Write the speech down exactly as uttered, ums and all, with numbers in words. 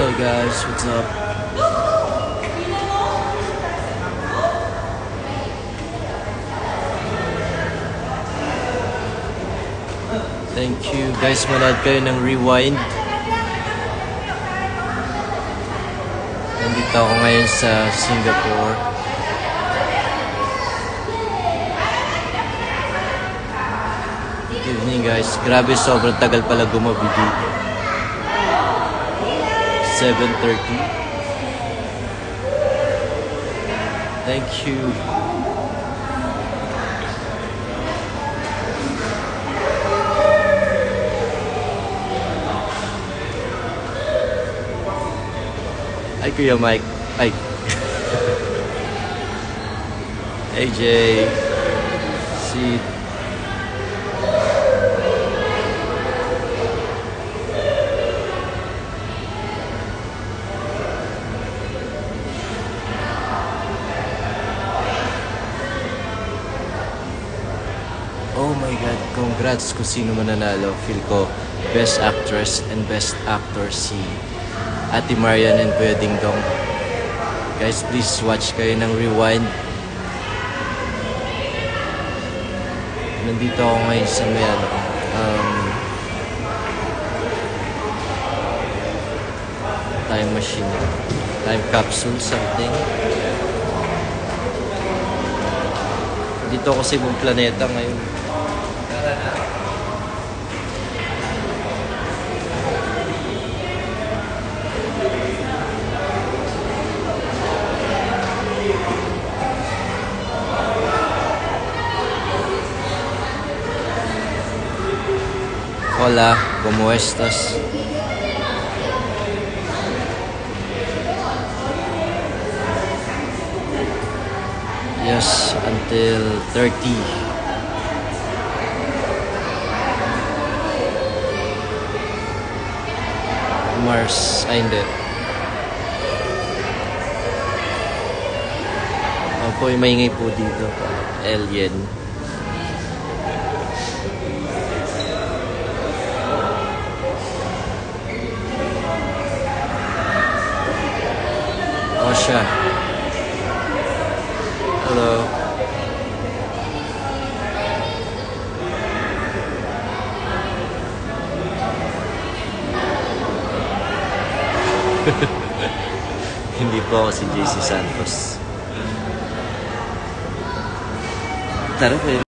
Hello guys, what's up? Thank you guys, manood kayo ng Rewind. Nandito ako ngayon sa Singapore. Good evening guys. Grabe, sobrang tagal pala gumabi dito. seven thirty. Thank you. Ay, Kuya Mike. Ay. A J. Si. Oh my God, congrats kung sino mananalo. Feel ko, Best Actress and Best Actor si Ate Marian and Kuya Ding Dong. Guys, please watch kayo ng Rewind. Nandito ako ngayon sa may ano, um, time machine, time capsule something. Dito ako sa ibang planeta ngayon. Hola, ¿cómo estás? Yes, until thirty. Mars, ay hindi. Opo, yung maingay po dito. Alien. Osha. Hello. Hindi po ako si J C Santos. Tara, pwede.